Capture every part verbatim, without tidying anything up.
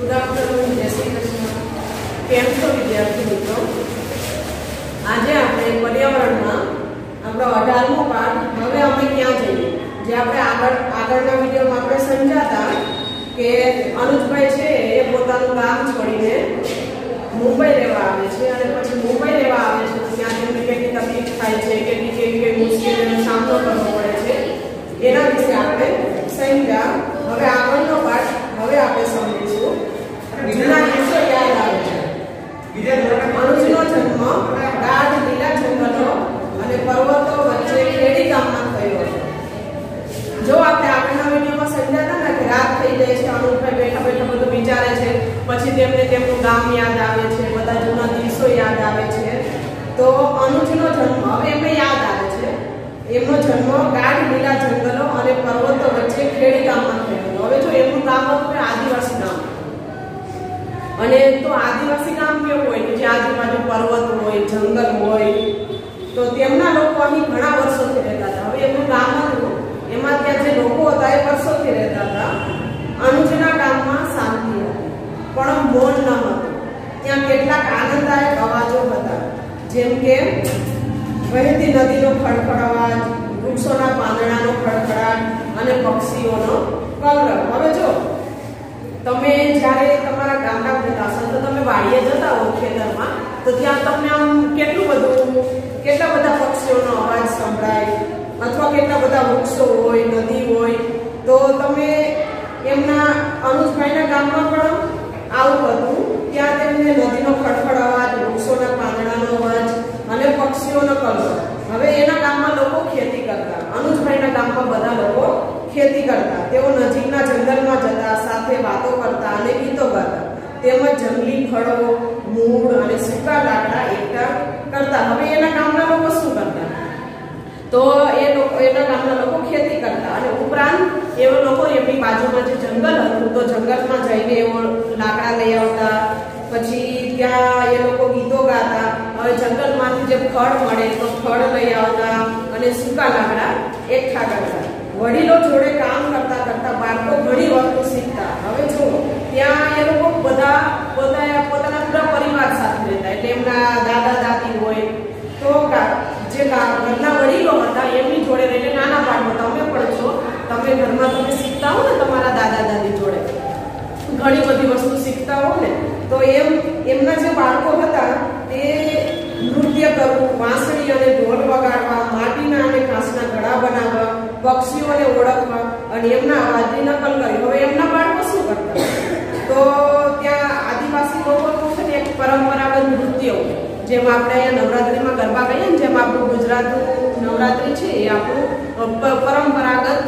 Good afternoon, जय श्री कृष्ण। केम छो विद्यार्थी मित्रों? आज આપણે પર્યાવરણમાં આપણો અઢારમો પાઠ હવે અમે ક્યાં જઈએ જે આપણે આગળ આગળના વિડિયોમાં આપણે સમજાતા કે અનુજભાઈ છે એ પોતાનું ગામ છોડીને મુંબઈ રહેવા આવે છે અને પછી મુંબઈ રહેવા આવે છે ત્યાં તેમને કેટલી તકલીફ થાય છે કેટલી કેવી કેવી મુશ્કેલીઓનો સામનો કરવો પડે છે એના વિશે આપણે સમજ્યા। હવે આગળનો પાઠ હવે આપણે સમજીશું। જૂના દિવસો યાદ આવે છે। અનુજનો જન્મ ગાઢ લીલા જંગલો અને પર્વતો વચ્ચે ખેડી ગામમાં થયો હતો। જો આપણે આગળના વિડીયોમાં સમજાતા ને કે રાત થઈ જાય છે, અનુજભાઈ બેઠા બેઠા બધું વિચારે છે, પછી તેમને તેમનું ગામ યાદ આવે છે, બધા જૂના દિવસો યાદ આવે છે। તો અનુજનો જન્મ હવે એમને યાદ આવે છે। એમનો જન્મ ગાઢ લીલા જંગલો અને પર્વતો વચ્ચે ખેડી ગામમાં થયો હતો। હવે જો એમનું ગામ હતું આદિવાસી ગામ, અને તો આદિવાસી ગામ કેવું હોય કે જે આજુબાજુ પર્વત હોય, જંગલ હોય, તો તેમના લોકો અહીં ઘણા વર્ષોથી રહેતા હતા। હવે એમનું ગામ હતું એમાં ત્યાં જે લોકો હતા એ વર્ષોથી રહેતા હતા। અનુજના ગામમાં શાંતિ હતી પણ મૌન ન હતું। ત્યાં કેટલાક આનંદદાયક અવાજો હતા, જેમ કે વહેતી નદીનો ખડખડાટ, વૃક્ષોના પાંદડાનો ખડખડાટ અને પક્ષીઓનો કલરવ। હવે જો તમે જ્યારે તમારા ગામના વિકાસો તો તમે વાડીએ જતા હો ખેતરમાં, તો ત્યાં તમને આમ કેટલું બધું કેટલા બધા પક્ષીઓનો અવાજ સંભળાય, અથવા કેટલા બધા વૃક્ષો હોય, નદી હોય, તો તમે એમના અનુજભાઈના ગામમાં પણ આવું હતું। ત્યાં તેમને નદીનો ખડખડ અવાજ, વૃક્ષોના પાંદડાનો અવાજ અને પક્ષીઓનો કલરવ। હવે એના ગામમાં લોકો ખેતી કરતા, અનુજભાઈના ગામમાં બધા લોકો ખેતી કરતા। તેઓ નજીકના જંગલમાં જતા, સાથે વાતો કરતા અને ગીતો ગાતા, તેમજ જંગલી ફળો, મૂળ અને સૂકા લાકડા એકઠા કરતા। હવે એના ગામના લોકો શું કરતા? તો એ લોકો એના ગામના લોકો ખેતી કરતા, અને ઉપરાંત એવો લોકો એમની બાજુમાં જે જંગલ હતું તો જંગલમાં જઈને એવો લાકડા લઈ આવતા, પછી ત્યાં એ લોકો ગીતો ગાતા। હવે જંગલમાંથી જે ફળ મળે તો ફળ લઈ આવતા અને સૂકા લાકડા એકઠા કરતા। વડીલો જોડે કામ કરતા કરતા બાળકો ઘણી વસ્તુ શીખતા। હવે જો ત્યાં એ લોકો બધા પોતાના પોતાના પૂરા પરિવાર સાથે રહેતા, એટલે એમના દાદા દાદી હોય તો જે ઘરના વડીલો હતા એમની જોડે રહીને નાના બાળકો, તમે પણ છો, તમે ઘરમાં તમે શીખતા હો ને તમારા દાદા દાદી જોડે ઘણી બધી વસ્તુ શીખતા હો ને, તો એમ એમના જે બાળકો હતા તે નૃત્ય કરવું, વાંસળી અને ઢોલ વગાડવા, માટીના અને ઘાસના ઘડા બનાવવા, પક્ષીઓને ઓળખવા અને એમના અવાજની નકલ કરી। હવે એમના બાળકો શું કરતા? તો ત્યાં આદિવાસી લોકો છે ને એક પરંપરાગત નૃત્ય હોય, જેમ આપણે અહીંયા નવરાત્રિમાં ગરબા કહીએ ને, જેમ આપણું ગુજરાતનું નવરાત્રિ છે એ આપણું પરંપરાગત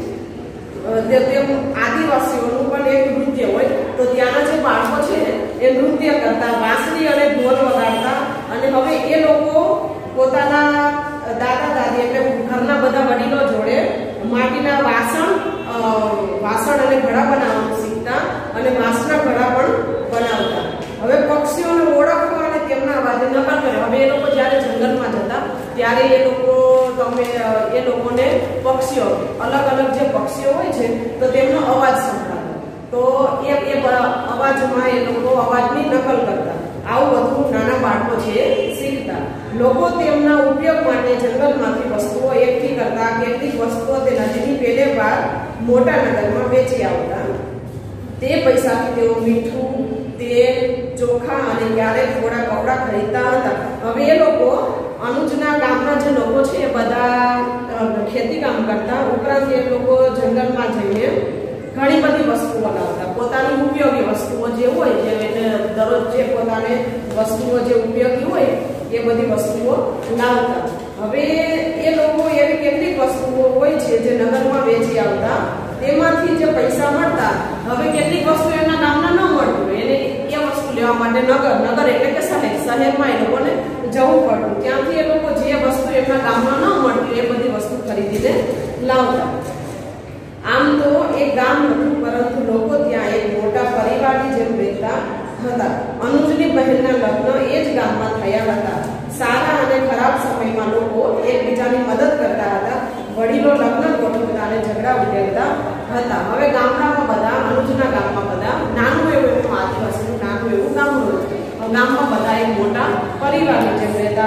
તેમ આદિવાસીઓનું પણ એક નૃત્ય હોય। તો ત્યાંના જે બાળકો છે એ નૃત્ય કરતા, વાંસળી અને ઢોલ વગાડતા, અને હવે એ લોકો પોતાના દાદા દાદી એટલે ઘરના બધા વડીલો જોડે માટીના વાસણ વાસણ અને ઘડા બનાવવાનું શીખતા, અને વાંસના ઘડા પણ બનાવતા। હવે પક્ષીઓને ઓળખવા અને તેમના અવાજે નકલ કરે। હવે એ લોકો જ્યારે જંગલમાં જતા ત્યારે એ લોકો તમે એ લોકોને પક્ષીઓ અલગ અલગ જે પક્ષીઓ હોય છે તો તેમનો અવાજ સંભળાતો, તો એ એ અવાજમાં એ લોકો અવાજની નકલ કરતા। આવું બધું નાના બાળકો છે શીખતા। લોકો તેમના ઉપયોગ માટે જંગલમાંથી વસ્તુઓ એકઠી કરતા, કેટલીક વસ્તુઓ તે નદીની પેલે પાર મોટા નગરમાં વેચી આવતા। તે પૈસાથી તેઓ મીઠું, તેલ, ચોખા અને ક્યારેક થોડા કપડા ખરીદતા હતા। હવે એ લોકો અનુજના ગામના જે લોકો છે એ બધા ખેતી કામ કરતા, ઉપરાંત એ લોકો જંગલમાં જઈને ઘણી બધી વસ્તુઓ લાવતા, પોતાની ઉપયોગી વસ્તુઓ જે હોય, જે એટલે દરરોજ જે પોતાને વસ્તુઓ જે ઉપયોગી હોય એ બધી વસ્તુઓ લાવતા। હવે એ લોકો એવી કેટલીક વસ્તુઓ હોય છે જે નગરમાં વેચી આવતા, તેમાંથી જે પૈસા મળતા, હવે કેટલીક વસ્તુ એના ગામના ન મળતું હોય, એને એ વસ્તુ લેવા માટે નગર નગર એટલે કે શહેર શહેરમાં એ લોકોને જવું પડતું, ત્યાંથી એ લોકો જે વસ્તુ એમના ગામમાં ન મળતી એ બધી વસ્તુ ખરીદીને લાવતા। આમ તો એક ગામ હતું, પરંતુ લોકો ત્યાં એક મોટા પરિવારની જેમ રહેતા હતા। અનુજની બહેનના લગ્ન એ જ ગામમાં થયા હતા। સારા અને ખરાબ સમયમાં લોકો એકબીજાની મદદ કરતા હતા। વડીલો લગ્ન ગોઠવતા અને ઝઘડા ઉકેલતા હતા। હવે ગામડામાં બધા અનુજના ગામમાં બધા નાનું એવું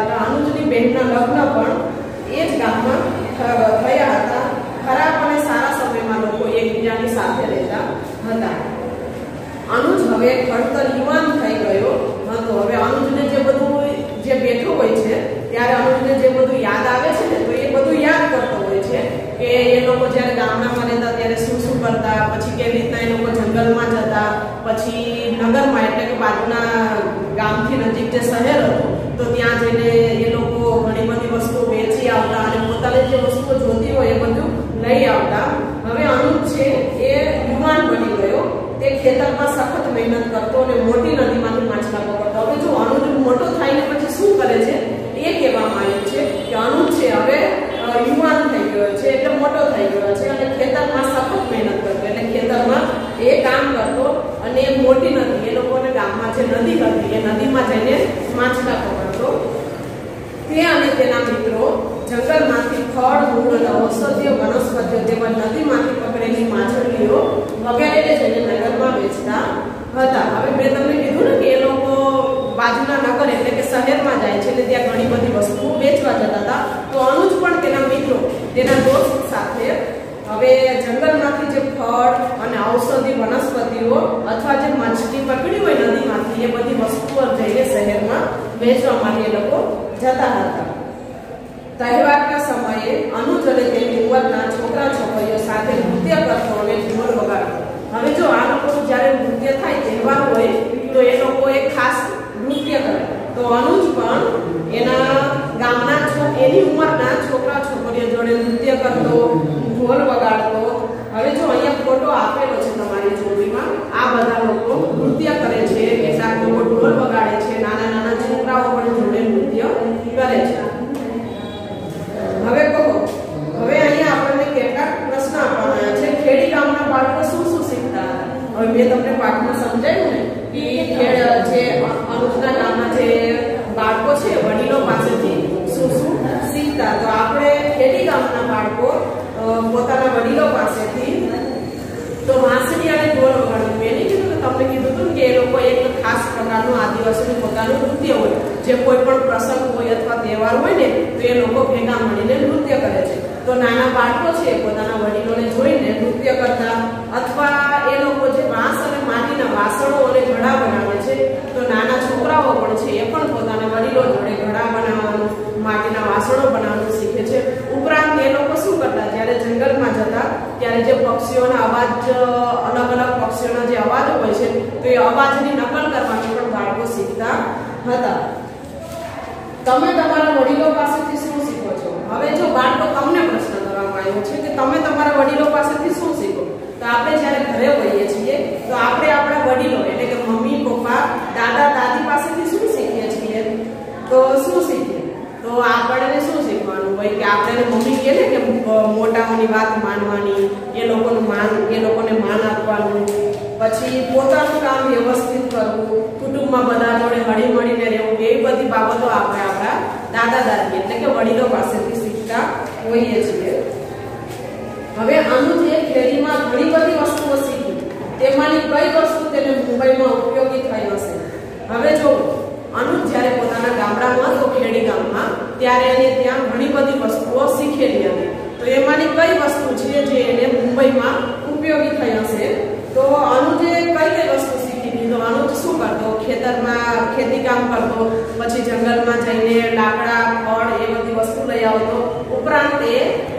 હતા. અનુજની બહેનના લગ્ન પણ એ જ ગામમાં થયા હતા. ખરાબ અને સારા સમયમાં લોકો એકબીજાની સાથે રહેતા હતા. અનુજ હવે ઘડતર યુવાન થઈ ગયો હતો. હવે અનુજને જે બધું જે બેઠો હોય છે ત્યારે અનુજને જે બધું યાદ આવે છે ને, તો એ બધું યાદ કરતો હોય છે કે એ લોકો જ્યારે ગામડામાં રહેતા ત્યારે શું શું કરતા, પછી કેવી રીતના એ લોકો જંગલમાં જતા, પછી નગરમાં એટલે કે બાજુના ગામથી નજીક જે શહેર હતું તો ત્યાં જઈને એ લોકો ઘણી બધી વસ્તુઓ વેચી આવતા અને પોતાને જે વસ્તુઓ જોતી હોય એ બધું લઈ આવતા. હવે અનુજ છે એ યુવાન બની ગયો. તે ખેતરમાં સખત મહેનત કરતો અને મોટી નદીમાંથી માછલા પકડતો. હવે જો અનુજ મોટો થઈને પછી શું કરે છે એ કહેવામાં આવ્યું છે કે અનુજ છે હવે યુવાન થઈ ગયો છે એટલે મોટો થઈ ગયો છે અને ખેતરમાં સખત મહેનત કરતો. એટલે ખેતરમાં એ કામ કરતો અને મોટી નદી એ લોકોને ગામમાં જે નદી હતી એ નદીમાં જઈને માછલા પકડતો. તે અને તેના મિત્રો જંગલમાંથી ફળ, મૂળ અને ઔષધીય વનસ્પતિઓ તેમજ નદીમાંથી પકડેલી માછલીઓ વગેરે જઈને નગરમાં વેચતા હતા. હવે મેં તમને કીધું ને કે એ લોકો બાજુના નગર એટલે કે શહેરમાં જાય છે અને ત્યાં ઘણી બધી વસ્તુઓ વેચવા જતા હતા. તો અનુજ પણ તેના મિત્રો તેના દોસ્ત સાથે હવે જંગલમાંથી જે ફળ અને ઔષધી વનસ્પતિઓ અથવા જે માછલી પકડી હોય નદીમાંથી એ બધી વસ્તુઓ જઈને શહેરમાં વેચવા માટે એ લોકો જતા હતા. તહેવારના સમયે અનુજ અને તેની ઉંમરના છોકરા છોકરીઓ સાથે નૃત્ય કરતો અને ઢોલ વગાડતો. હવે જો આ લોકો જ્યારે નૃત્ય થાય તહેવાર હોય તો એ લોકો એક ખાસ નૃત્ય કરે. તો અનુજ પણ એના ગામના એની ઉંમરના છોકરા છોકરીઓ જોડે નૃત્ય કરતો, ઢોલ વગાડતો. હવે જો અહીંયા ફોટો આપેલો છે તમારી જોડીમાં, આ બધા લોકો નૃત્ય કરે છે, કેટલાક લોકો ઢોલ વગાડે છે, નાના નાના છોકરાઓ પણ જોડે નૃત્ય કરે છે. હવે કહો, હવે અહીંયા આપણને કેટલાક પ્રશ્ન આપવાના છે. ખેડી ગામના બાળકો શું શું શીખતા હતા? હવે મેં તમને પાઠમાં સમજાવ્યું ને કે ખેડ જે અનુજના ગામના જે બાળકો છે વડીલો પાસેથી શું શું શીખતા. તો આપણે ખેડી ગામના બાળકો પોતાના વડીલો પાસેથી તો વાંસળી અને ઢોલ વગાડવું. મેં નહીં કીધું કે તમને કીધું હતું કે એ લોકો એક ખાસ પ્રકારનું આદિવાસીનું પોતાનું નૃત્ય હોય, જે કોઈ પણ પ્રસંગ હોય અથવા તહેવાર હોય ને તો એ લોકો ભેગા મળીને નૃત્ય કરે છે. તો નાના બાળકો છે પોતાના વડીલોને જોઈને નૃત્ય કરતા, અથવા એ લોકો જે વાંસ અને માટીના વાસણો અને ઘડા બનાવે છે તો નાના છોકરાઓ પણ છે એ પણ પોતાના વડીલો જોડે ઘડા બનાવવાનું, માટીના વાસણો બનાવવાનું શીખે છે. ઉપરાંત એ લોકો શું કરતા, જ્યારે જંગલમાં જતા ત્યારે જે પક્ષીઓના અવાજ, અલગ અલગ પક્ષીઓના જે અવાજો હોય છે તો એ અવાજની નકલ કરવાની પણ બાળકો શીખતા હતા. તમે તમારા વડીલો પાસેથી શું શીખો છો? હવે જો બાળકો તમને પ્રશ્ન કરવામાં આવ્યો છે કે તમે તમારા વડીલો પાસેથી શું શીખો, તો આપણે જ્યારે ઘરે હોઈએ છીએ તો આપણે આપણા વડીલો એટલે કે મમ્મી, પપ્પા, દાદા, દાદી પાસેથી શું શીખીએ છીએ? તો શું શીખીએ? તો આપણને શું શીખવાનું હોય કે આપણે મમ્મી કહે ને કે મોટાઓની વાત માનવાની, એ લોકોનું માન એ લોકોને માન આપવાનું, પછી પોતાનું કામ વ્યવસ્થિત કરવું, કુટુંબમાં બધા જોડે હળી મળીને રહેવું, એવી બધી બાબતો આપણે આપણા દાદા દાદી એટલે કે વડીલો પાસેથી શીખતા હોઈએ છીએ. હવે અનુજે ખેડીમાં ઘણી બધી વસ્તુઓ શીખી, તેમાંની કઈ વસ્તુ તેને મુંબઈમાં ઉપયોગી થઈ હશે? હવે જો અનુજ જ્યારે પોતાના ગામડામાં હતો ખેડી ગામમાં ત્યારે એને ત્યાં ઘણી બધી વસ્તુઓ શીખેલી હતી. તો એમાંની કઈ વસ્તુ છે જે એને મુંબઈમાં ઉપયોગી થઈ હશે? તો અનુજે કઈ કઈ વસ્તુ શીખી હતી? તો અનુજ શું કરતો, ખેતરમાં ખેતી કામ કરતો, પછી જંગલમાં જઈને લાકડા, ફળ એ બધી વસ્તુ લઈ આવતો. ઉપરાંત એ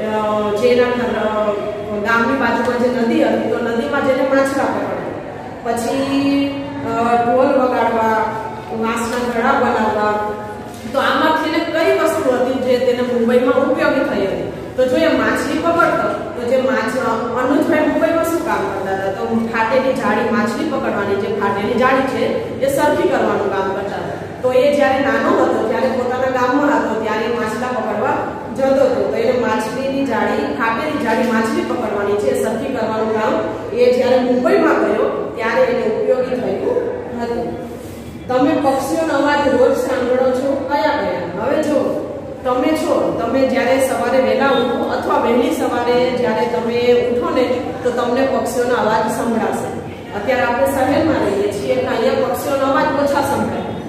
જેના ગામની બાજુમાં જે નદી હતી તો નદીમાં જઈને માછલા પકડે, પછી ઢોલ વગાડવા, વાંસના ઘડા બનાવવા. તો આમાંથી એને કઈ વસ્તુ હતી જે તેને મુંબઈમાં ઉપયોગી થઈ હતી? તો જો એ માછલી પકડતો તો જે માછ અનુજભાઈ મુંબઈમાં શું કામ કરતા હતા? તો ફાટેલી જાળી, માછલી પકડવાની જે ફાટેલી જાળી છે એ સરખી કરવાનું કામ કરતા હતા. તો એ જ્યારે નાનો હતો ત્યારે પોતાના ગામમાં હતો ત્યારે માછલા પકડવા જતો હતો. તો એને માછલીની જાળી, ફાટેલી જાળી માછલી પકડવાની છે સરખી કરવાનું કામ એ જ્યારે મુંબઈમાં ગયો ત્યારે એને ઉપયોગી થયું હતું. તમે પક્ષીઓનો અવાજ રોજ સાંભળો છો? કયા કયા? હવે જો તમે છો, તમે જ્યારે સવારે વહેલા ઉઠો અથવા વહેલી સવારે જ્યારે તમે ઉઠો ને તો તમને પક્ષીઓનો અવાજ સંભળાશે. અત્યારે આપણે શહેરમાં રહીએ છીએ એટલે અહીંયા પક્ષીઓનો અવાજ ઓછા સંભળાય.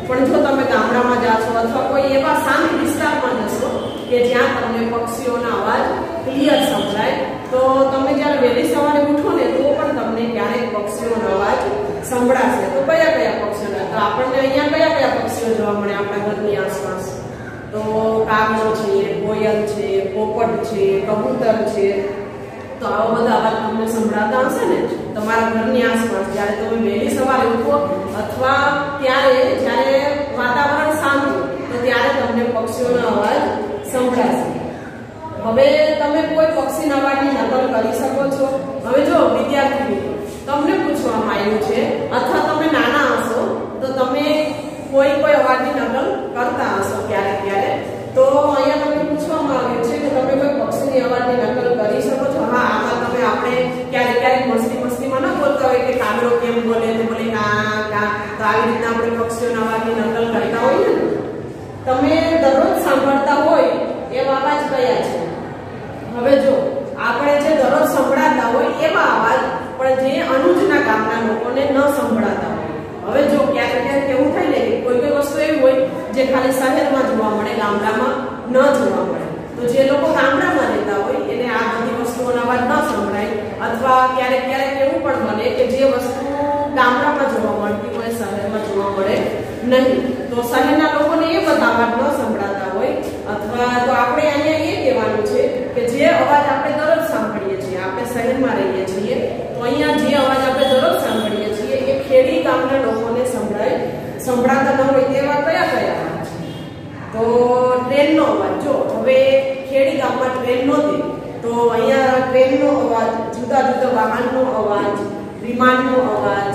પણ જો તમે ગામડામાં જાશો અથવા કોઈ એવા શાંત વિસ્તારમાં જશો કે જ્યાં તમને પક્ષીઓના અવાજ ક્લિયર સંભળાય, તો તમે જ્યારે વહેલી સવારે ઉઠો ને તો પણ તમને ક્યારેક પક્ષીઓનો અવાજ સંભળાશે. તો કયા કયા પક્ષીઓના? તો આપણને અહીંયા કયા કયા પક્ષીઓ જોવા મળે આપણા ઘરની આસપાસ? તો કાગડો છે, કોયલ છે, પોપટ છે, કબૂતર છે. તો આવા બધા અવાજ તમને સંભળાતા હશે ને તમારા ઘરની આસપાસ જ્યારે તમે વહેલી સવારે ઉઠો, અથવા ત્યારે જ્યારે વાતાવરણ શાંત હોય તો ત્યારે તમને પક્ષીઓનો અવાજ સંભળાશે. હવે તમે કોઈ પક્ષીના અવાજની નકલ કરી શકો છો? હવે જો વિદ્યાર્થી મિત્રો, તમને પૂછવામાં આવ્યું છે અથવા તમે નાના હશો તો તમે કોઈ કોઈ અવાજની નકલ કરતા હશો ક્યારેક ક્યારેક. તો અહીંયા તમને પૂછવામાં આવ્યું છે કે તમે કોઈ પક્ષીની અવાજની નકલ કરી શકો છો? હા, આમાં તમે આપણે ક્યારેક ક્યારેક મસ્તી મસ્તીમાં ન બોલતા હોય કે કાગડો કેમ બોલે તો બોલે કા કા. તો આવી રીતના આપણે પક્ષીઓના અવાજની નકલ કરતા હોઈએ ને. તમે દરરોજ સાંભળતા હોય એવા અવાજ કયા છે? હવે જો આપણે જે દરરોજ સંભળાતા હોય એવા અવાજ, પણ જે અનુજના ગામના લોકોને ન સંભળાતા હોય. હવે જો ક્યારેક ક્યારેક એવું થાય ને કે કોઈ કોઈ વસ્તુ એવી હોય જે ખાલી શહેરમાં જોવા મળે, ગામડામાં ન જોવા મળે. તો જે લોકો ગામડામાં રહેતા હોય એને આ બધી વસ્તુઓનો અવાજ ન સંભળાય. અથવા ક્યારેક ક્યારેક એવું પણ બને કે જે વસ્તુ ગામડામાં જોવા મળતી હોય શહેરમાં જોવા મળે નહીં. તો શહેરના લોકોને એ બધા અવાજ ન સંભળાતા હોય. અથવા તો આપણે અહીંયા એ કહેવાનું છે કે જે અવાજ આપણે દરરોજ સાંભળીએ છીએ, આપણે શહેરમાં રહીએ છીએ તો અહીંયા જે અવાજ આપણે દરરોજ સાંભળીએ છીએ એ ખેડી ગામના લોકોને સંભળાય સંભળાતા ન હોય તેવા કયા કયા અવાજ? તો ટ્રેનનો અવાજ. જો હવે ખેડી ગામમાં ટ્રેન નહોતી તો અહીંયા ટ્રેનનો અવાજ, જુદા જુદા વાહનનો અવાજ, વિમાનનો અવાજ,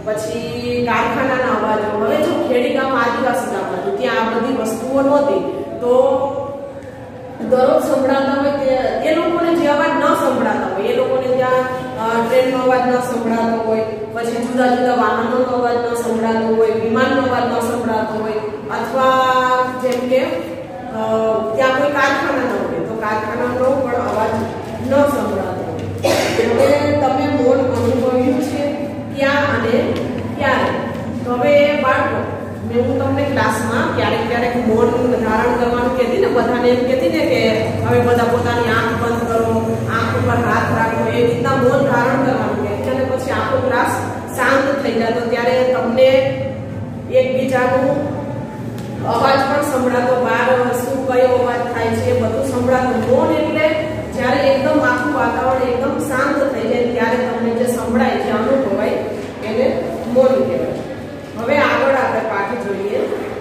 પછી કારખાનાના અવાજો. હવે જો ખેડી ગામ આદિવાસી ગામ હતું, ત્યાં આ બધી વસ્તુઓ નહોતી તો દરરોજ સંભળાતા હોય તે એ લોકોને જે અવાજ ન સંભળાતા હોય, એ લોકોને ત્યાં ટ્રેનનો અવાજ ન સંભળાતો હોય, પછી જુદા જુદા વાહનોનો અવાજ ન સંભળાતો હોય, વિમાનનો અવાજ ન સંભળાતો હોય, અથવા જેમ કે ત્યાં કોઈ કારખાના ન હોય તો કારખાનાનો પણ અવાજ ન સંભળાતો હોય. હવે તમે મૌન અનુભવ્યું છે ક્યાં અને ક્યારે? તો હવે બાળકો, મેં હું તમને ક્લાસમાં ક્યારેક ક્યારેક મૌન ધારણ કરવાનું કહેતી ને, બધાને એમ કહેતી ને કે હવે બધા પોતાની આંખ બંધ કરો, આંખ ઉપર હાથ રાખો, એ રીતના મૌન ધારણ કરવાનું કહેતી. અને પછી આખો ક્લાસ શાંત થઈ જતો ત્યારે તમને એકબીજાનું અવાજ પણ સંભળાતો, બહાર શું કયો અવાજ થાય છે એ બધું સંભળાતું. મૌન એટલે જ્યારે એકદમ આખું વાતાવરણ એકદમ શાંત થઈ જાય ત્યારે તમને જે સંભળાય છે, અનુભવાય, એને મૌન કહેવાય. હવે આગળ આપણે પાઠ જોઈએ.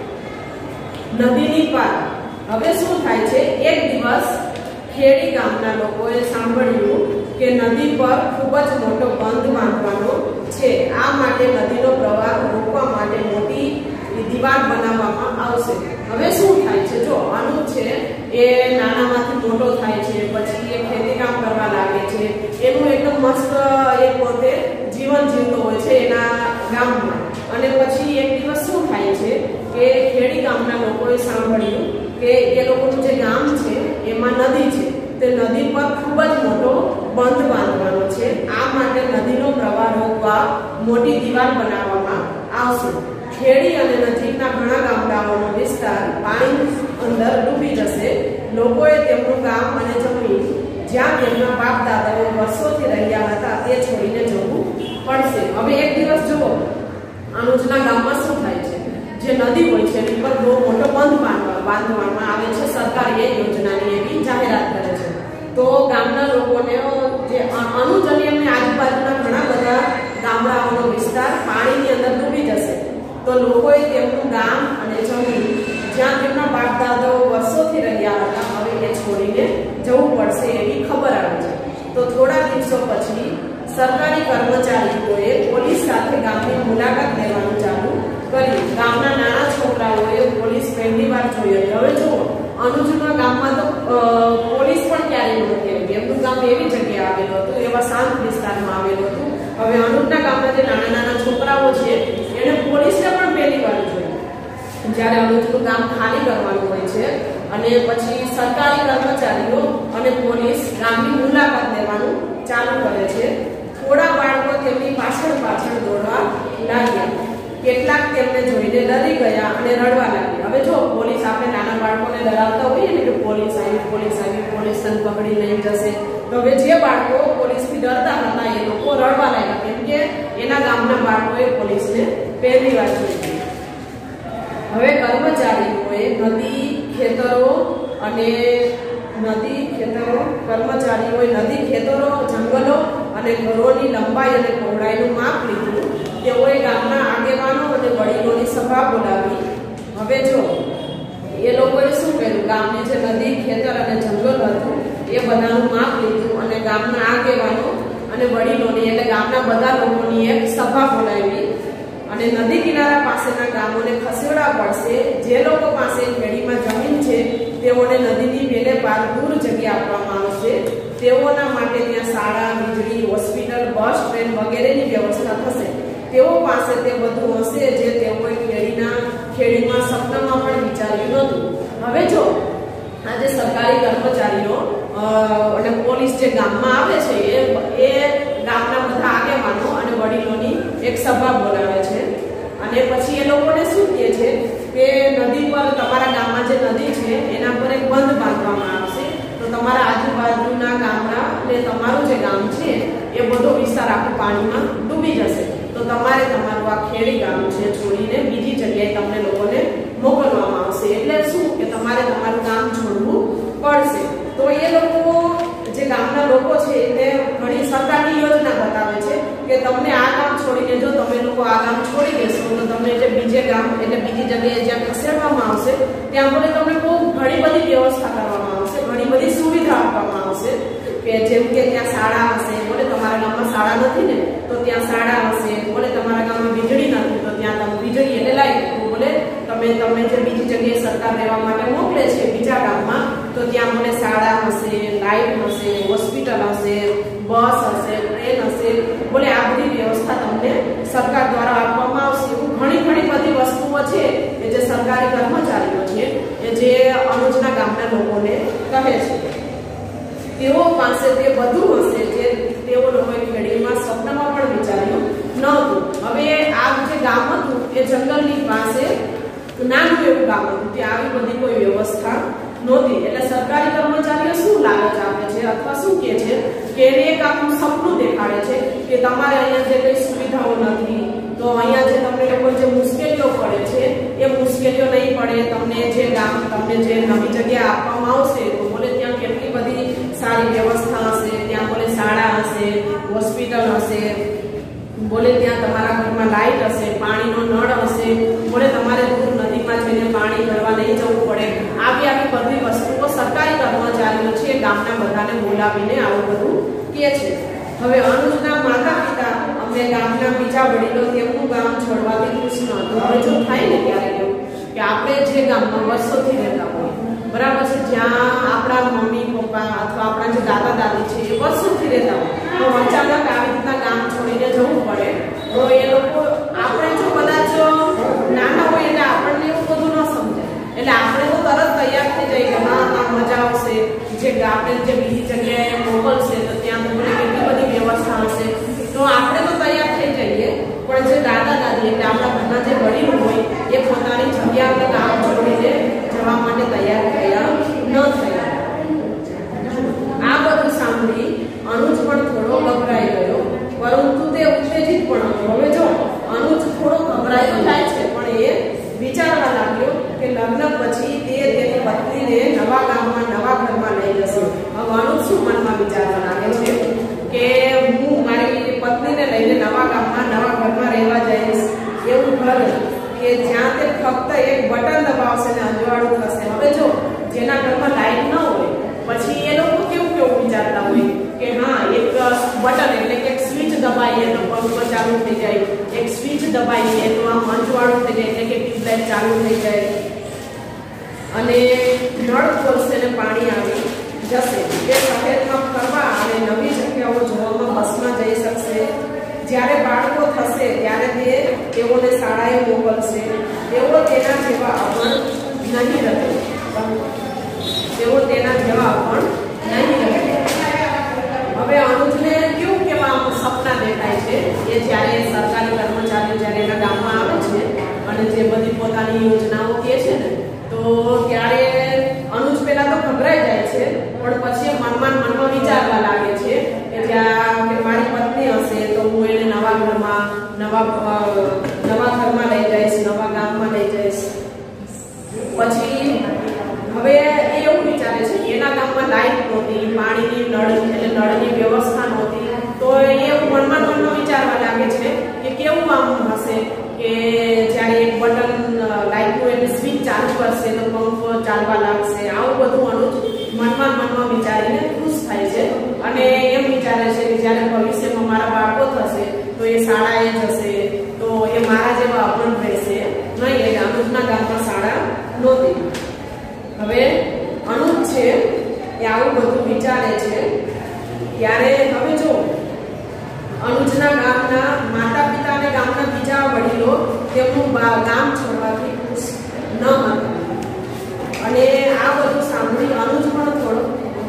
નદીની પાર. હવે શું થાય છે, એક દિવસ ખેડી ગામના લોકોએ સાંભળ્યું કે નદી પર ખૂબ જ મોટો બંધ બાંધવાનો છે. આ માટે નદીનો પ્રવાહ રોકવા માટે મોટી દીવાલ બનાવવામાં આવશે. હવે શું થાય છે, જો અનુજ છે એ નાનામાંથી મોટો થાય છે, પછી એ ખેતી કામ કરવા લાગે છે, એનું એકદમ મસ્ત એક પોતે જીવન જીવતો હોય છે એના ગામમાં. અને પછી એક દિવસ શું થાય છે કે ખેડી ગામના લોકોએ સાંભળ્યું કે એ લોકોનું જે ગામ છે એમાં નદી છે, તે નદી પર ખૂબ જ મોટો બંધ બાંધવાનો છે. આ માટે નદીનો પ્રવાહ રોકવા મોટી દીવાલ બનાવવામાં આવશે. ખેડી અને નજીકના ઘણા ગામડાઓનો વિસ્તાર પાણી અંદર ડૂબી જશે. લોકોએ તેમનું ગામ અને જમીન જ્યાં તેમના બાપ દાદાઓ વર્ષોથી રહ્યા હતા તે છોડીને જવું પડશે. હવે એક દિવસ જુઓ, અનુજના ગામમાં શું થાય છે, જે નદી હોય છે એની પર બહુ મોટો બંધ બાંધવા બાંધવામાં આવે છે. સરકાર એ યોજનાની એવી જાહેરાત કરે છે. તો ગામના લોકોને જે અનુજ અને એમની આજુબાજુના ઘણા બધા ગામડાઓનો વિસ્તાર પાણીની અંદર ડૂબી જશે. તો લોકોએ તેમનું ગામ અને જમીન જ્યાં તેમના બાપ દાદાઓ વર્ષોથી રહ્યા હતા હવે એ છોડીને જવું પડશે એવી ખબર આવે છે. તો થોડા દિવસો પછી સરકારી કર્મચારીઓએ પોલીસ સાથે ગામની મુલાકાત લેવાનું ચાલુ કર્યું. ગામના નાના છોકરાઓએ પોલીસ પહેલી વાર જોઈ હતી. હવે જુઓ, અનુજના ગામમાં તો પોલીસ પણ ક્યારેય નહોતી આવી. એમનું ગામ એવી જગ્યાએ આવેલું હતું, એવા શાંત વિસ્તારમાં આવેલું હતું. હવે અનુજના ગામના જે નાના નાના છોકરાઓ છે એને પોલીસને પણ પહેલી વાર જોઈ. જ્યારે અનુજનું ગામ ખાલી કરવાનું હોય છે અને પછી સરકારી કર્મચારીઓ અને પોલીસ ગામની મુલાકાત લેવાનું ચાલુ કરે છે. થોડા બાળકો તેમની પાછળ પાછળ દોડવા લાગ્યા. કેટલાક તેમને જોઈને ડરી ગયા અને રડવા લાગ્યા. હવે જો પોલીસ આપણે નાના બાળકોને ડરાવતા હોઈએ ને કે પોલીસ આવી પોલીસ આવી પોલીસ તને પકડી લઈ જશે, તો હવે જે બાળકો પોલીસથી ડરતા હતા એ લોકો રડવા લાગ્યા, કેમ કે એના ગામના બાળકોએ પોલીસને પહેલી વાર જોઈ. હવે કર્મચારીઓએ નદી ખેતરો અને નદી ખેતરો કર્મચારીઓએ નદી ખેતરો જંગલો અને ઘરોની લંબાઈ અને પહોળાઈનું માપ લીધું. તેઓએ ગામના આગેવાનો અને વડીલોની સભા બોલાવી. હવે જો એ લોકોએ શું કર્યું, ગામની જે નદી ખેતર અને જંગલ હતું એ બધાનું માપ લીધું અને ગામના આગેવાનો અને વડીલોની એટલે ગામના બધા લોકોની એક સભા બોલાવી અને નદી કિનારા પાસેના ગામોને ખસેડવા પડશે. જે લોકો પાસે ખેડીમાં જમીન છે તેઓને નદીની બેલે પાર દૂર જગ્યા આપવામાં આવશે. તેઓના માટે ત્યાં શાળા, વીજળી, હોસ્પિટલ, બસ, ટ્રેન વગેરેની વ્યવસ્થા થશે. તેઓ પાસે તે બધું હશે જે તેઓએ ખેડીના ખેડીમાં સપનામાં પણ વિચાર્યું નહોતું. હવે જો આજે સરકારી કર્મચારીઓ અને પોલીસ જે ગામમાં આવે છે એ એ ગામના બધા આગેવાનો અને વડીલોની એક સભા બોલાવે છે અને પછી એ લોકોને શું કહે છે કે નદી પર તમારા ગામમાં જે નદી છે એના પર એક બંધ બાંધવામાં આવશે, તો તમારા આજુબાજુના ગામડા અને તમારું જે ગામ છે એ બધો વિસ્તાર આખું પાણીમાં ડૂબી જશે. તો તમારે તમારું આ ખેડી ગામ છે છોડીને બીજી જગ્યાએ તમને લોકોને મોકલવામાં આવશે. એટલે શું કે તમારે તમારું ગામ છોડવું પડશે. તો એ લોકો જે ગામના લોકો છે એને ઘણી સરકારની યોજના બતાવે છે કે તમને આ ગામ છોડીને જો તમે લોકો આ ગામ છોડી દેશો તો તમને જે બીજે ગામ એટલે બીજી જગ્યાએ જ્યાં ખસેડવામાં આવશે ત્યાં બોલે તમને બહુ ઘણી બધી વ્યવસ્થા કરવામાં આવશે, ઘણી બધી સુવિધા આપવામાં આવશે કે જેમ કે ત્યાં શાળા હશે, બોલે તમારા ગામમાં શાળા નથી ને તો ત્યાં શાળા હશે, બોલે તમારા ગામમાં વીજળી નથી તો ત્યાં તમે વીજળી એટલે લાઈટ, બોલે તમે તમે જે બીજી જગ્યાએ સરકાર રહેવા માટે મોકલે છે બીજા ગામમાં તો ત્યાં બોલે શાળા હશે, લાઈટ હશે, હોસ્પિટલ હશે, બસ હશે, ટ્રેન હશે, બોલે આ બધી વ્યવસ્થા તમને સરકાર દ્વારા આપવામાં આવશે. એવું ઘણી ઘણી બધી વસ્તુઓ છે કે જે સરકારી કર્મચારીઓ છે એ જે અનુજના ગામના લોકોને કહે છે. તેઓ પાસે તે બધું હશે જે તેઓ લોકોએ ખેડીમાં સપનામાં પણ વિચાર્યું નહોતું. હવે આ જે ગામ હતું એ જંગલની પાસે નાનું એવું ગામ હતું, ત્યાં આવી બધી કોઈ વ્યવસ્થા નહોતી. એટલે સરકારી કર્મચારીઓ શું લાલચ આપે છે અથવા શું કહે છે કે એને એક આખું સપનું દેખાડે છે કે તમારે અહીંયા જે કઈ સુવિધાઓ નથી તો અહીંયા જે તમને લોકો જે મુશ્કેલીઓ પડે છે એ મુશ્કેલીઓ નહીં પડે. તમને જે ગામ તમને જે નવી જગ્યા આપવામાં આવશે તો બોલે ત્યાં કેટલી બધી સારી વ્યવસ્થા હશે, ત્યાં બોલે શાળા હશે, હોસ્પિટલ હશે, બોલે ત્યાં તમારા ઘરમાં લાઈટ હશે, પાણીનો નળ હશે, બોલે તમારે દૂર નદીમાં જઈને પાણી ભરવા નહીં જવું પડે. આવી આવી બધી વસ્તુઓ સરકારી કર્મચારીઓ છે ગામના બધાને બોલાવીને આવું બધું કહે છે. હવે અનુજના માતા પિતા અમને ગામના બીજા વડીલો તેમનું ગામ છોડવાથી ખુશ નહોતું. હવે જો થાય ને ત્યારે એવું કે આપણે જે ગામમાં વર્ષોથી રહેતા હોય બરાબર છે, જ્યાં આપણા મમ્મી પપ્પા અથવા આપણા જે દાદા દાદી છે એ વર્ષોથી રહેતા હોય તો અચાનક આવી રીતના ગામ છોડીને જવું પડે તો એ લોકો આપણે જો કદાચ નાના હોય એટલે આપણને એવું બધું ન સમજાય એટલે આપણે તો તરત તૈયાર થઈ જાય કે હા હા મજા આવશે, જે આપણે જે બીજી જગ્યાએ મોકલશે તો ત્યાં તો કેટલી બધી વ્યવસ્થા હશે તો આપણે તો તૈયાર થઈ જઈએ. પણ જે દાદા દાદી એટલે આપણા ઘરના જે વડીલો હોય એ પોતાની જગ્યા ગામ છોડીને જવા માટે તૈયાર થયા ન થયા. આ બધું સાંભળી અનુજ પણ થોડો ગભરાઈ ગયો, પરંતુ તે ઉત્તેજિત પણ હતો. હવે જો અનુજ થોડો ગભરાયો થાય છે પણ એ વિચારવા લાગ્યો કે લગ્ન પછી તે તેની પત્નીને નવા ગામમાં નવા ઘરમાં લઈ જશે. હવે અનુજ શું મનમાં વિચારવા લાગે છે કે હું મારી પત્નીને લઈને નવા ગામમાં નવા ઘરમાં રહેવા જઈશ, એવું ઘર કે જ્યાં તે ફક્ત એક બટન દબાવશે ને અજવાળું થશે. હવે જો જેના ઘરમાં લાઈટ ન હોય પછી એ લોકો કેવું કેવું વિચારતા હોય કે હા એક બટન એટલે કે એક સ્વિચ દબાવીએ તો પંખો ચાલુ થઈ જાય, એક સ્વિચ દબાવીએ તો આમ અજવાળું થઈ જાય એટલે કે ટ્યુબલાઇટ ચાલુ થઈ જાય અને નળ ખોલશે ને પાણી આવી જશે. તે શહેરમાં ફરવા અને નવી જગ્યાઓ જોવામાં બસમાં જઈ શકશે. જ્યારે બાળકો થશે ત્યારે તે તેઓને શાળાએ મોકલશે. તેઓ તેના જેવા અભણ નહીં રહે તેઓ તેના જેવા અભણ નહીં રહે. હવે અનુજને કેવું કેવા સપના દેખાય છે એ જ્યારે સરકારી કર્મચારીઓ જ્યારે એના ગામમાં આવે છે અને જે બધી પોતાની યોજનાઓ કહે છે ને, તો ત્યારે અનુજ પહેલા તો ગભરાઈ જાય છે, પણ પછી મનમાં મનમાં વિચારવા લાગે છે કે જ્યાં કે મારી પત્ની હશે તો હું એને નવા ઘરમાં નવા નવા ઘરમાં લઈ જઈશ, નવા ગામમાં લઈ જઈશ. પછી હવે એ એવું વિચારે છે કે એના ગામમાં લાઈટ નહોતી, પાણીની નળ એટલે નળની વ્યવસ્થા નહોતી, તો એ મનમાં મનમાં વિચારવા લાગે છે કે કેવું આમ હશે કે જ્યારે એક બટન લાઈટનું એટલે સ્વિચ ચાલુ કરશે તો પંપ ચાલવા લાગશે. આવું બધું અનુજ મનમાં મનમાં વિચારીને ખુશ થાય છે અને એમ વિચારે છે કે જ્યારે ભવિષ્યમાં મારા બાળકો થશે તો એ શાળાએ જશે તો એ મારા જેવા અપણ રહેશે નહીં. એટલે અનુજના ગામમાં શાળા નહોતી. હવે અનુજ છે એ આવું બધું વિચારે છે ત્યારે હવે જો અનુજના ગામના માતા પિતા અને ગામના બીજા વડીલો તેમનું ગામ છોડવાથી ખુશ ન હતા અને આ બધું સાંભળી અનુજ પણ થોડો.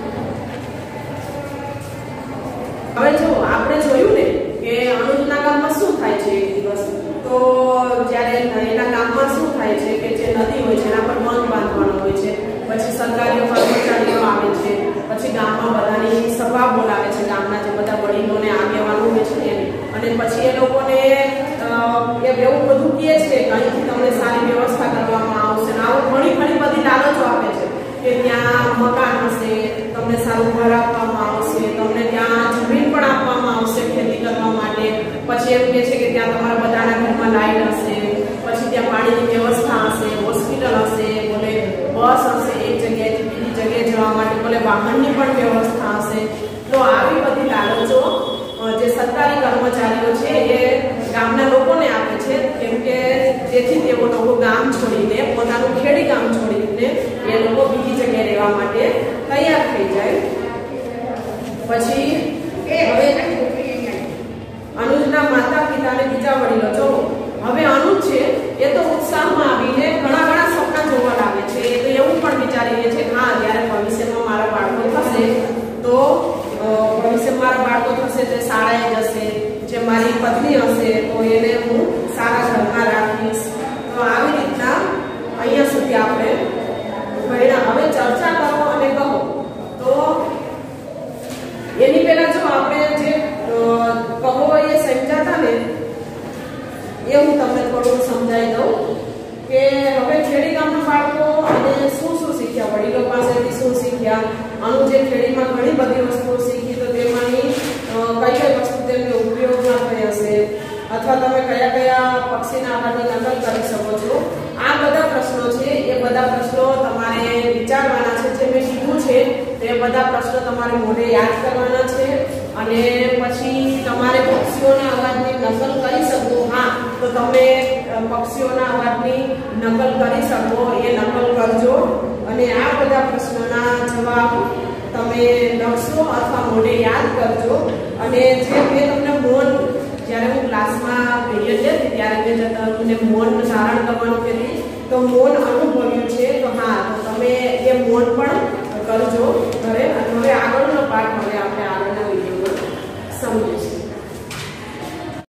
હવે જો આપણે જોયું ને કે અનુજના ગામમાં શું થાય છે એક દિવસ, તો જ્યારે એના ગામમાં શું થાય છે કે જે નદી હોય છે એના પર બંધ બાંધવાનો હોય છે, પછી સરકારી કર્મચારીઓ આવે છે, પછી ગામમાં બધાની સભા બોલાવે છે, ગામના જે બધા વડીલોને આગેવાનો હોય છે એને, અને પછી એ લોકોને એવું બધું કહે છે કે અહીંથી તમને સારી વ્યવસ્થા કરવામાં આવશે. આવું ઘણી ઘણી બધી લાલચો આપે છે કે ત્યાં મકાન હશે, તમને સારું ઘર આપવામાં આવશે, તમને ત્યાં જમીન પણ આપવામાં આવશે ખેતી કરવા માટે. પછી એમ કહે છે કે ત્યાં તમારા બધાના ઘરમાં લાઈટ હશે, પછી ત્યાં પાણીની વ્યવસ્થા હશે, હોસ્પિટલ હશે, બોલે બસ હશે એક જગ્યાએથી બીજી જગ્યાએ જવા માટે, બોલે વાહનની પણ વ્યવસ્થા હશે. તો આવી બધી લાલચો જે સરકારી કર્મચારીઓ છે એ ગામના લોકોને આપે છે, કેમ કે જેથી તેઓ લોકો ગામ છોડીને પોતાનું ખેડી ગામ છોડીને એ લોકો બીજી જગ્યાએ રહેવા માટે તૈયાર થઈ જાય. પછી હવે અનુજના માતા પિતા અને બીજા વડીલો જો હવે અનુજ છે એ તો ઉત્સાહમાં આવીને ઘણા ઘણા સપના જોવા લાગે છે. એ તો એવું પણ વિચારી લે છે હા જ્યારે ભવિષ્યમાં મારા બાળકો થશે તો ભવિષ્યમાં મારા બાળકો થશે તો શાળાએ જશે, જે મારી પત્ની હશે તો એને હું સારા ઘરમાં રાખીશ. તો આવી રીતના અહીંયા સુધી આપણે ભણ્યા. હવે ચર્ચા કરો અને કહો. તો એની પહેલા જો આપણે જે કહો એ સમજાતા ને એ હું તમને થોડું સમજાવી દઉં કે હવે ખેડી ગામના બાળકો અને શું શું શીખ્યા, વડીલો પાસેથી શું શીખ્યા. અનુજે ખેડીમાં ઘણી બધી વસ્તુઓ શીખી, તો તેમાંની કઈ કઈ વસ્તુ તેમને ઉપયોગમાં થઈ હશે, અથવા તમે કયા કયા પક્ષીના આવાજની નકલ કરી શકો છો. આ બધા પ્રશ્નો છે એ બધા પ્રશ્નો તમારે વિચારવાના છે. જે મેં કીધું છે તે બધા પ્રશ્નો તમારે મોઢે યાદ કરવાના છે અને પછી તમારે પક્ષીઓના અવાજની નકલ કરી શકો. હા, તો તમે પક્ષીઓના અવાજની નકલ કરી શકો એ નકલ કરજો અને આ બધા પ્રશ્નોના જવાબ તમે લખશો અથવા મોઢે યાદ કરજો. અને જે મેં તમને મૌન જ્યારે હું ક્લાસમાં પીરિયડ લેતી ત્યારે મેં તમને મૌન ધારણ કરવાનું કીધી, તો મૌન અનુભવ્યું છે. તો હા, તો તમે એ મૌન પણ કરજો ઘરે. અને હવે આગળનો પાઠ હવે આપણે આગળના